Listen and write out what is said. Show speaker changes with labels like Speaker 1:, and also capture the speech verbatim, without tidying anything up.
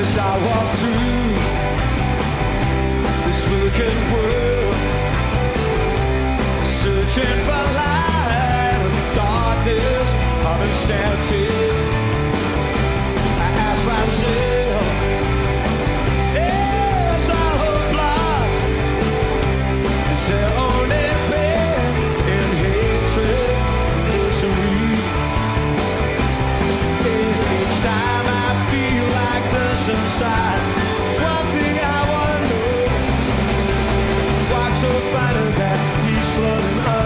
Speaker 1: As I walk through this wicked world, searching for light in the darkness of insanity, I ask myself, is all hope lost? Is there only pain and hatred and misery? Each time I feel like this inside, there's one thing I wanna know. What's so funny that he's loving us?